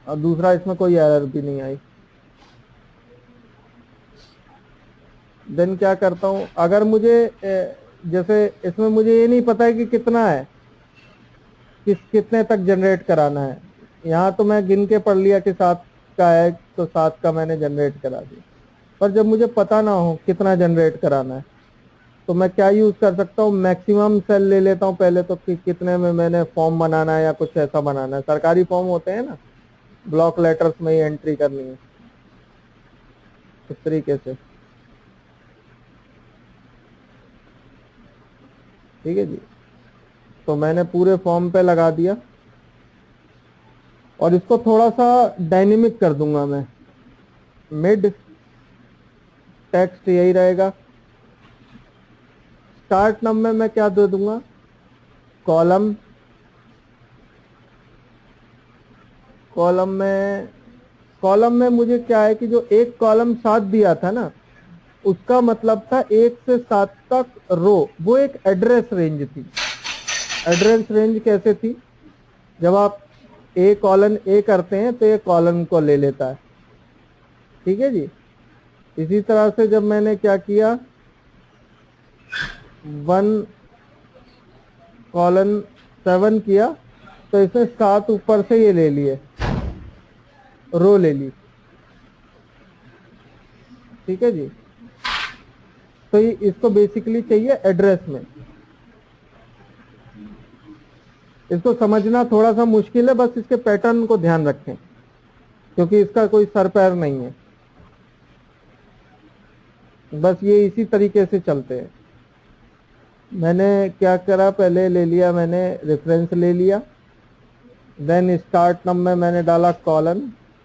और दूसरा इसमें कोई एरर भी नहीं आई। देन क्या करता हूँ, अगर मुझे जैसे इसमें मुझे ये नहीं पता है कि कितना है, किस कितने तक जनरेट कराना है। यहाँ तो मैं गिन के पढ़ लिया कि सात का है तो सात का मैंने जनरेट करा दिया। पर जब मुझे पता ना हो कितना जनरेट कराना है तो मैं क्या यूज कर सकता हूँ, मैक्सिमम सेल ले लेता हूँ पहले तो, कि कितने में मैंने फॉर्म बनाना है या कुछ ऐसा बनाना है। सरकारी फॉर्म होते हैं ना, ब्लॉक लेटर्स में ही एंट्री करनी है, इस तरीके से। ठीक है जी, तो मैंने पूरे फॉर्म पे लगा दिया और इसको थोड़ा सा डायनेमिक कर दूंगा मैं। मिड टेक्स्ट यही रहेगा। स्टार्ट नंबर में मैं क्या दे दूंगा, कॉलम। कॉलम में कॉलम में मुझे क्या है कि जो एक कॉलम सात दिया था ना, उसका मतलब था एक से सात तक रो, वो एक एड्रेस रेंज थी। एड्रेस रेंज कैसे थी, जब आप ए कॉलन ए करते हैं तो ये कॉलन को ले लेता है। ठीक है जी, इसी तरह से जब मैंने क्या किया, वन कॉलन सेवन किया तो इसने सात ऊपर से ये ले लिए, रो ले ली। ठीक है जी, तो ये इसको बेसिकली चाहिए एड्रेस में। इसको समझना थोड़ा सा मुश्किल है, बस इसके पैटर्न को ध्यान रखें क्योंकि इसका कोई सर पैर नहीं है, बस ये इसी तरीके से चलते हैं। मैंने क्या करा, पहले ले लिया मैंने रेफरेंस ले लिया, देन स्टार्ट नंबर में मैंने डाला कॉलन।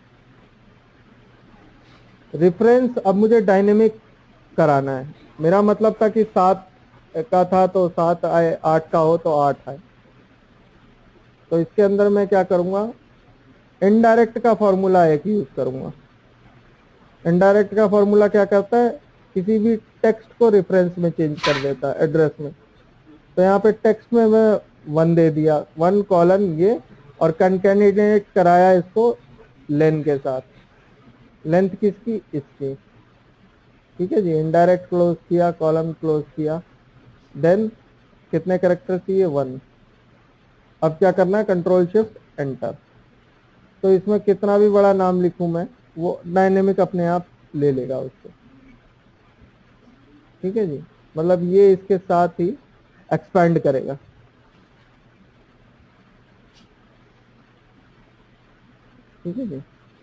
रेफरेंस अब मुझे डायनेमिक कराना है। मेरा मतलब था कि सात का था तो सात आए, आठ का हो तो आठ आए। तो इसके अंदर मैं क्या करूंगा, इनडायरेक्ट का फॉर्मूला एक यूज करूंगा। इनडायरेक्ट का फॉर्मूला क्या करता है, किसी भी टेक्स्ट को रेफरेंस में चेंज कर देता है, एड्रेस में। तो यहाँ पे टेक्स्ट में मैं वन दे दिया, वन कॉलन ये, और कंकैटिनेट कराया इसको लेन के साथ। लेंथ किसकी, इसकी। ठीक है जी, इनडायरेक्ट क्लोज किया, कॉलम क्लोज किया, देन कितने कैरेक्टर चाहिए, वन। अब क्या करना है, कंट्रोल शिफ्ट एंटर। तो इसमें कितना भी बड़ा नाम लिखूं मैं, वो डायनेमिक अपने आप ले लेगा उसको। ठीक है जी, मतलब ये इसके साथ ही एक्सपैंड करेगा। ठीक है जी,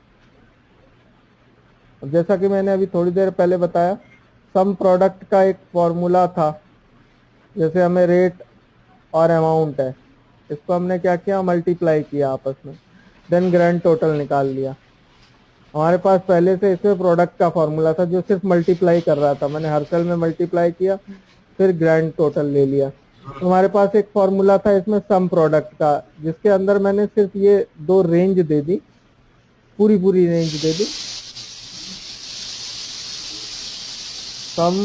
अब जैसा कि मैंने अभी थोड़ी देर पहले बताया, सम प्रोडक्ट का एक फॉर्मूला था। जैसे हमें रेट और अमाउंट है, इसको हमने क्या किया, मल्टीप्लाई किया आपस में, देन ग्रैंड टोटल निकाल लिया। हमारे पास पहले से इसमें प्रोडक्ट का फॉर्मूला था जो सिर्फ मल्टीप्लाई कर रहा था। मैंने हर सेल में मल्टीप्लाई किया, फिर ग्रैंड टोटल ले लिया। तो हमारे पास एक फॉर्मूला था इसमें सम प्रोडक्ट का, जिसके अंदर मैंने सिर्फ ये दो रेंज दे दी, पूरी पूरी रेंज दे दी। सम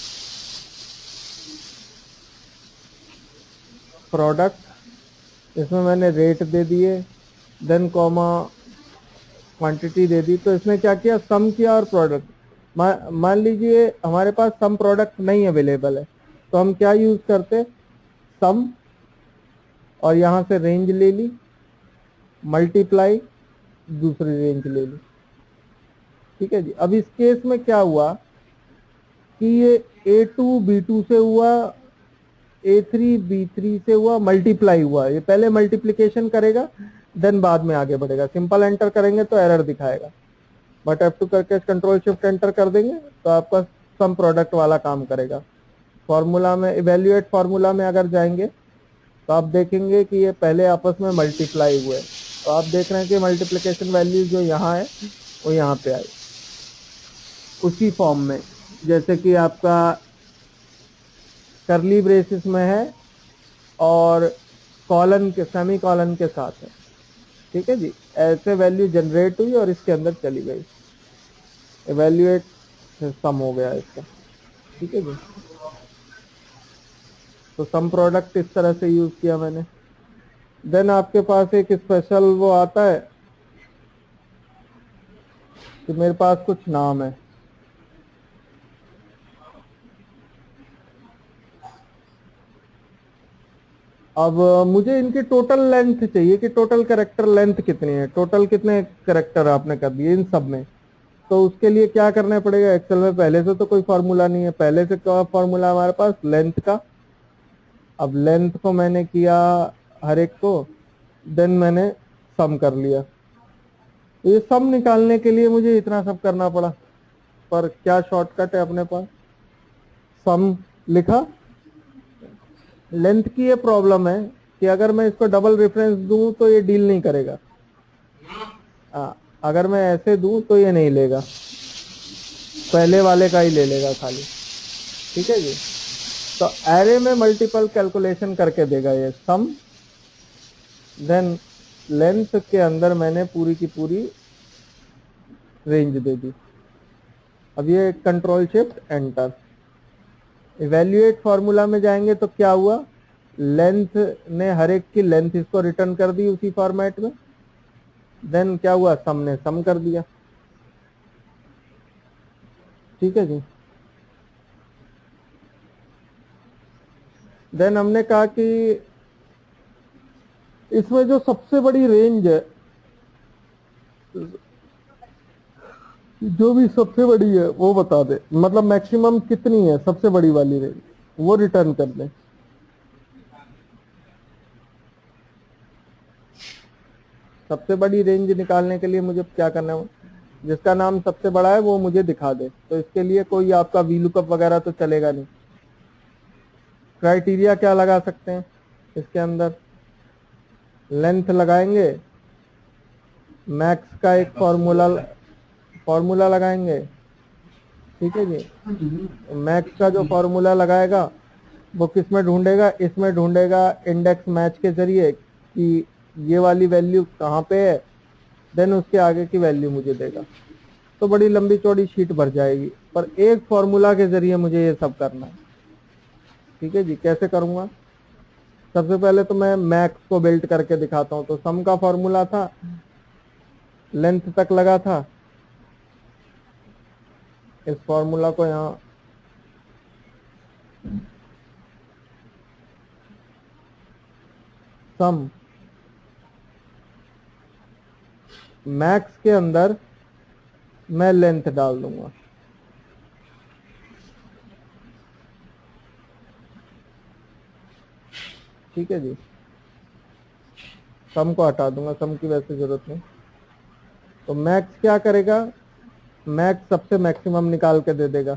प्रोडक्ट, इसमें मैंने रेट दे दिए, देन कॉमा क्वांटिटी दे दी। तो इसने क्या किया, सम किया और प्रोडक्ट। मा, मान लीजिए हमारे पास सम प्रोडक्ट नहीं अवेलेबल है, तो हम क्या यूज करते, सम और यहां से रेंज ले ली, मल्टीप्लाई दूसरी रेंज ले ली। ठीक है जी, अब इस केस में क्या हुआ कि ये ए टू बी टू से हुआ, ए थ्री बी थ्री से हुआ, मल्टीप्लाई हुआ। ये पहले मल्टीप्लिकेशन करेगा, देन बाद में आगे बढ़ेगा। सिंपल एंटर करेंगे तो एरर दिखाएगा, बट एफ टू करके कंट्रोल शिफ्ट एंटर कर देंगे तो आपका सम प्रोडक्ट वाला काम करेगा। फॉर्मूला में, इवेल्युएट फॉर्मूला में अगर जाएंगे तो आप देखेंगे कि ये पहले आपस में मल्टीप्लाई हुए। तो आप देख रहे हैं कि मल्टीप्लिकेशन वैल्यू जो यहाँ है वो यहाँ पे आई, उसी फॉर्म में जैसे कि आपका करली ब्रेसिस में है और कॉलन के, सेमी कॉलन के साथ है। ठीक है जी, ऐसे वैल्यू जनरेट हुई और इसके अंदर चली गई, इवेल्युएट सम हो गया इसका। ठीक है जी, तो सम प्रोडक्ट इस तरह से यूज किया मैंने। देन आपके पास एक स्पेशल वो आता है कि मेरे पास कुछ नाम है, अब मुझे इनकी टोटल लेंथ चाहिए कि टोटल कैरेक्टर लेंथ कितनी है, टोटल कितने कैरेक्टर आपने कर दिए इन सब में। तो उसके लिए क्या करना पड़ेगा, एक्सेल में पहले से तो कोई फार्मूला नहीं है, पहले से क्या फार्मूला हमारे पास लेंथ का। अब लेंथ को मैंने किया हर एक को, देन मैंने सम कर लिया। ये सम निकालने के लिए मुझे इतना सब करना पड़ा, पर क्या शॉर्टकट है अपने पास, सम लिखा। लेंथ की ये प्रॉब्लम है कि अगर मैं इसको डबल रेफरेंस दूं तो ये डील नहीं करेगा, आ, अगर मैं ऐसे दूं तो ये नहीं लेगा, पहले वाले का ही ले लेगा खाली। ठीक है जी। तो एरे में मल्टीपल कैलकुलेशन करके देगा ये सम, देन लेंथ के अंदर मैंने पूरी की पूरी रेंज दे दी। अब ये control shift enter, evaluate formula में जाएंगे तो क्या हुआ, लेंथ ने हर एक की लेंथ इसको रिटर्न कर दी उसी फॉर्मेट में, देन क्या हुआ, सम ने सम कर दिया। ठीक है जी। देन हमने कहा कि इसमें जो सबसे बड़ी रेंज है, जो भी सबसे बड़ी है वो बता दे, मतलब मैक्सिमम कितनी है सबसे बड़ी वाली रेंज, वो रिटर्न कर दे। सबसे बड़ी रेंज निकालने के लिए मुझे क्या करना है, जिसका नाम सबसे बड़ा है वो मुझे दिखा दे। तो इसके लिए कोई आपका वी लुकअप वगैरह तो चलेगा नहीं। क्राइटेरिया क्या लगा सकते हैं इसके अंदर, लेंथ लगाएंगे, मैक्स का एक फॉर्मूला फॉर्मूला लगाएंगे। ठीक है जी। मैक्स का जो फॉर्मूला लगाएगा वो किस में ढूंढेगा, इसमें ढूंढेगा इंडेक्स मैच के जरिए कि ये वाली वैल्यू कहाँ पे है, देन उसके आगे की वैल्यू मुझे देगा। तो बड़ी लंबी चौड़ी शीट भर जाएगी, पर एक फॉर्मूला के जरिए मुझे ये सब करना है। ठीक है जी। कैसे करूंगा, सबसे पहले तो मैं मैक्स को बिल्ड करके दिखाता हूं। तो सम का फॉर्मूला था, लेंथ तक लगा था, इस फॉर्मूला को यहां सम मैक्स के अंदर मैं लेंथ डाल दूंगा। ठीक है जी। सम को हटा दूंगा, सम की वैसे जरूरत नहीं। तो मैक्स क्या करेगा, मैक्स सबसे मैक्सिमम निकाल के दे देगा।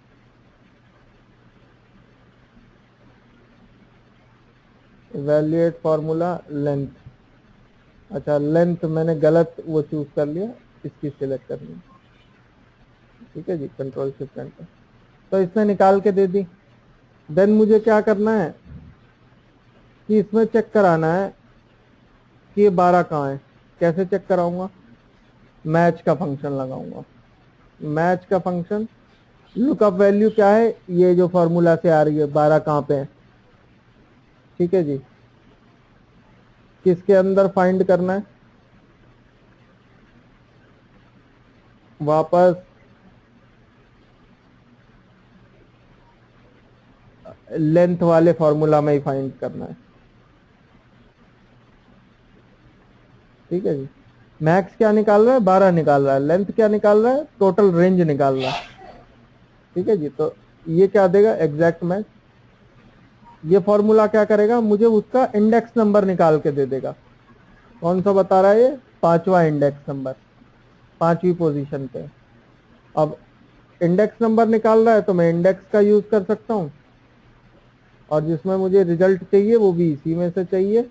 इवैल्यूएट फॉर्मूला लेंथ, अच्छा लेंथ मैंने गलत वो चूज कर लिया, इसकी सिलेक्ट करनी। ठीक है जी। कंट्रोल शिफ्ट एंटर, तो इसने निकाल के दे दी। देन मुझे क्या करना है कि इसमें चेक कराना है कि ये बारह कहाँ है। कैसे चेक कराऊंगा, मैच का फंक्शन लगाऊंगा। मैच का फंक्शन, लुकअप वैल्यू क्या है, ये जो फॉर्मूला से आ रही है बारह कहाँ पे है। ठीक है जी। किसके अंदर फाइंड करना है, वापस लेंथ वाले फॉर्मूला में ही फाइंड करना है। ठीक है जी। मैक्स क्या निकाल रहा है, बारह निकाल रहा है, लेंथ क्या निकाल रहा है, टोटल रेंज निकाल रहा है। ठीक है जी। तो ये क्या देगा, एग्जैक्ट मैच। ये फॉर्मूला क्या करेगा, मुझे उसका इंडेक्स नंबर निकाल के दे देगा। कौन सा बता रहा है ये, पांचवा इंडेक्स नंबर, पांचवी पोजीशन पे। अब इंडेक्स नंबर निकाल रहा है तो मैं इंडेक्स का यूज कर सकता हूं, और जिसमें मुझे रिजल्ट चाहिए वो भी इसी में से चाहिए।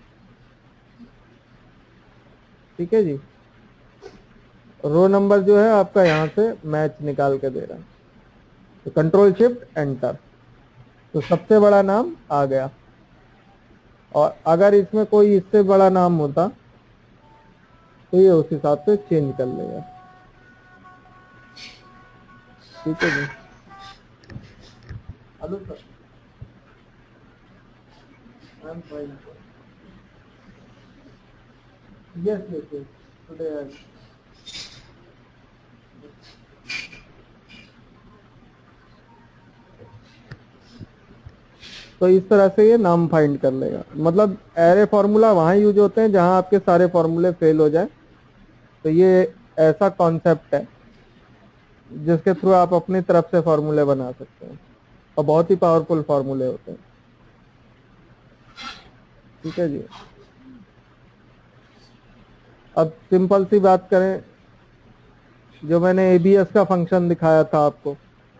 ठीक है जी। रो नंबर जो है आपका यहां से मैच निकाल के दे रहा है। तो कंट्रोल शिफ्ट एंटर, तो सबसे बड़ा नाम आ गया। और अगर इसमें कोई इससे बड़ा नाम होता तो ये उस हिसाब से चेंज कर लेगा। ठीक है जी। Hello sir, I am fine. Yes yes yes, today तो इस तरह से ये नाम फाइंड कर लेगा। मतलब एरे फॉर्मूला वहां यूज होते हैं जहां आपके सारे फॉर्मूले फेल हो जाए। तो ये ऐसा कॉन्सेप्ट है जिसके थ्रू आप अपनी तरफ से फॉर्मूले बना सकते हैं और बहुत ही पावरफुल फॉर्मूले होते हैं। ठीक है जी। अब सिंपल सी बात करें, जो मैंने एबीएस का फंक्शन दिखाया था आपको,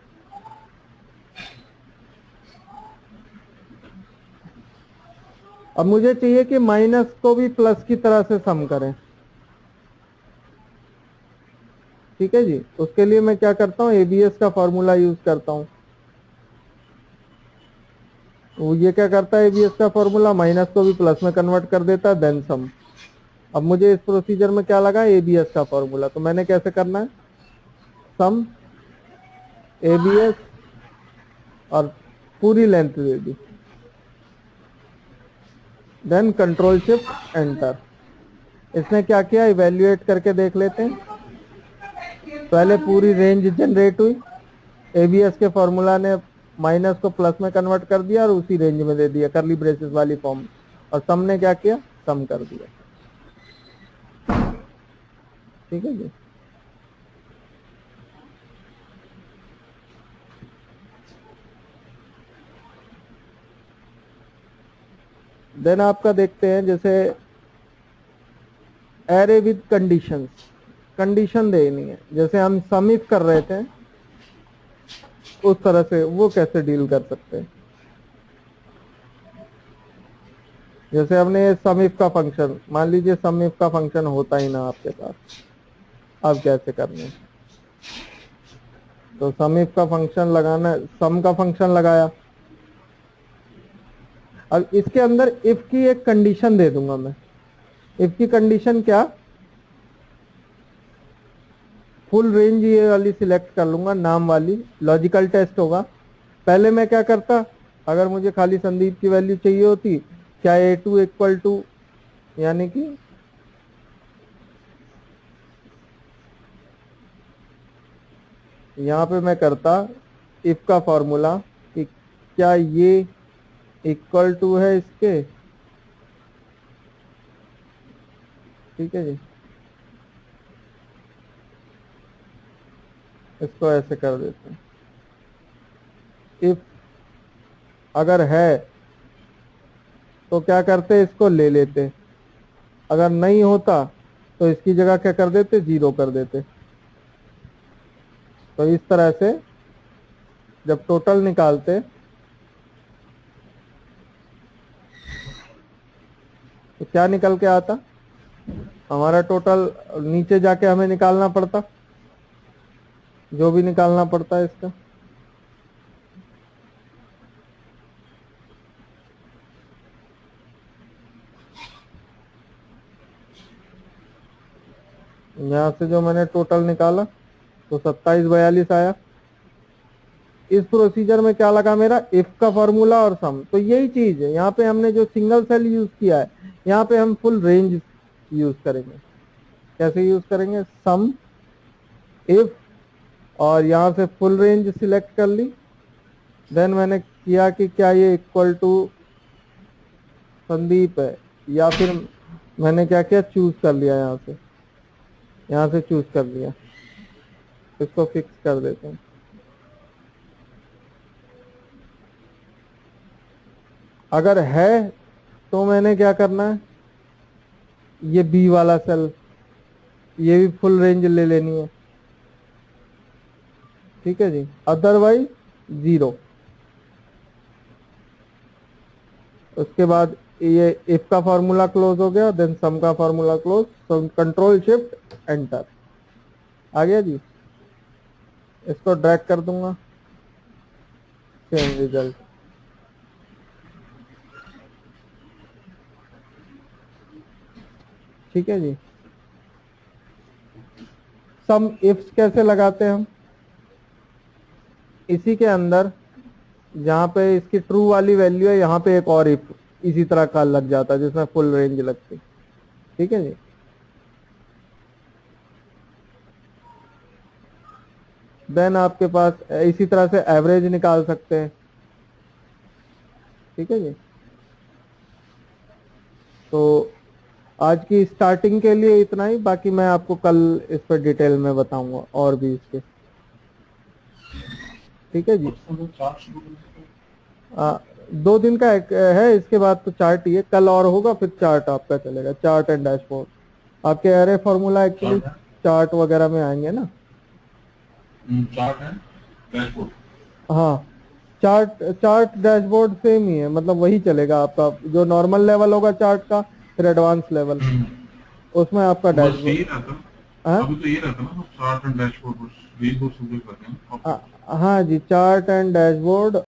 अब मुझे चाहिए कि माइनस को भी प्लस की तरह से सम करें। ठीक है जी। उसके लिए मैं क्या करता हूं, एबीएस का फॉर्मूला यूज करता हूं। वो ये क्या करता है, एबीएस का फॉर्मूला माइनस को भी प्लस में कन्वर्ट कर देता है, देन सम। अब मुझे इस प्रोसीजर में क्या लगा, एबीएस का फॉर्मूला, तो मैंने कैसे करना है, सम एबीएस और पूरी लेंथ दे दी, देन कंट्रोल शिफ्ट एंटर। इसने क्या किया, इवेल्युएट करके देख लेते हैं। पहले पूरी रेंज जनरेट हुई, एबीएस के फॉर्मूला ने माइनस को प्लस में कन्वर्ट कर दिया और उसी रेंज में दे दिया करली ब्रेसेस वाली फॉर्म, और सम ने क्या किया, सम कर दिया। ठीक है जी। देन आपका देखते हैं, जैसे एरे विद कंडीशंस, कंडीशन देनी है। जैसे हम सम इफ कर रहे थे उस तरह से वो कैसे डील कर सकते हैं। जैसे हमने ये सम इफ का फंक्शन, मान लीजिए सम इफ का फंक्शन होता ही ना आपके पास, अब कैसे करना है। तो सम इफ का फंक्शन लगाना, सम का फंक्शन लगाया। अब इसके अंदर इफ की एक कंडीशन दे दूंगा मैं। इफ की कंडीशन क्या, फुल रेंज ये वाली सिलेक्ट कर लूंगा, नाम वाली, लॉजिकल टेस्ट होगा। पहले मैं क्या करता, अगर मुझे खाली संदीप की वैल्यू चाहिए होती, क्या ए टू इक्वल टू, यानी कि यहां पे मैं करता इफ का फॉर्मूला कि क्या ये इक्वल टू है इसके। ठीक है जी। इसको ऐसे कर देते हैं, इफ अगर है तो क्या करते, इसको ले लेते, अगर नहीं होता तो इसकी जगह क्या कर देते, जीरो कर देते। तो इस तरह से जब टोटल निकालते तो क्या निकल के आता, हमारा टोटल नीचे जाके हमें निकालना पड़ता, जो भी निकालना पड़ता है इसका। यहां से जो मैंने टोटल निकाला तो सत्ताईस बयालीस आया। इस प्रोसीजर में क्या लगा मेरा, इफ का फॉर्मूला और सम। तो यही चीज है, यहाँ पे हमने जो सिंगल सेल यूज किया है, यहाँ पे हम फुल रेंज यूज करेंगे। कैसे यूज करेंगे, सम इफ, और यहाँ से फुल रेंज सिलेक्ट कर ली। देन मैंने किया कि क्या ये इक्वल टू संदीप है, या फिर मैंने क्या किया, चूज कर लिया, यहाँ से यहाँ से चूज कर लिया। इसको फिक्स कर देते हैं। अगर है तो मैंने क्या करना है, ये बी वाला सेल, ये भी फुल रेंज ले लेनी है। ठीक है जी। Otherwise zero. उसके बाद ये इफ का फॉर्मूला क्लोज हो गया, देन सम का फॉर्मूला क्लोज, तो कंट्रोल शिफ्ट एंटर आ गया जी। इसको ड्रैग कर दूंगा, सेम रिजल्ट। ठीक है जी। सम इफ्स कैसे लगाते हैं हम, इसी के अंदर जहां पे इसकी ट्रू वाली वैल्यू है, यहाँ पे एक और इफ इसी तरह का लग जाता है जिसमें फुल रेंज लगती। ठीक है जी। देन आपके पास इसी तरह से एवरेज निकाल सकते हैं। ठीक है जी। तो आज की स्टार्टिंग के लिए इतना ही, बाकी मैं आपको कल इस पर डिटेल में बताऊंगा और भी इसके, ठीक है जी। आ, दो दिन का एक है, इसके बाद तो चार्ट ही है, कल और होगा फिर चार्ट आपका चलेगा, चार्ट एंड डैशबोर्ड। आपके एरे फॉर्मूला एक्चुअली चार्ट वगैरह में आएंगे ना। चार्ट है डैशबोर्ड। हाँ, चार्ट चार्ट डैशबोर्ड सेम ही है, मतलब वही चलेगा आपका, जो नॉर्मल लेवल होगा चार्ट का, फिर एडवांस लेवल, उसमें आपका बस डैशबोर्ड। यही रहता है, अभी तो ये रहता है ना चार्ट एंड डैशबोर्ड, बस यही दो चीजें करते हैं। हाँ जी, चार्ट एंड डैशबोर्ड